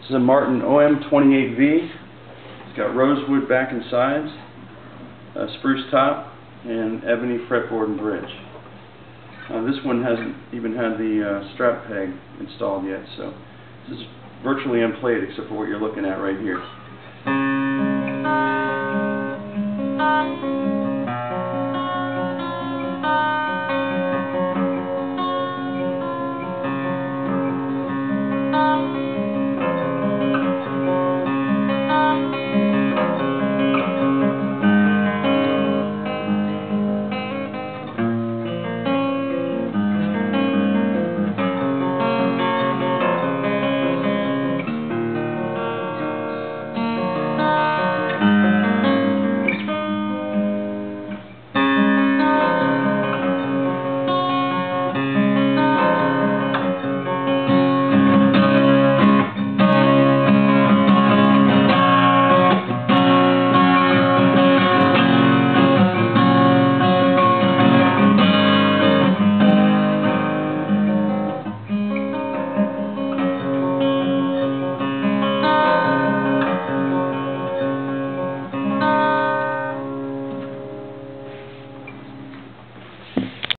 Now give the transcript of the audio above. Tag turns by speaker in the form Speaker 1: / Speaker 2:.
Speaker 1: This is a Martin OM28V. It's got rosewood back and sides, a spruce top, and ebony fretboard and bridge. This one hasn't even had the strap peg installed yet, so this is virtually unplayed except for what you're looking at right here.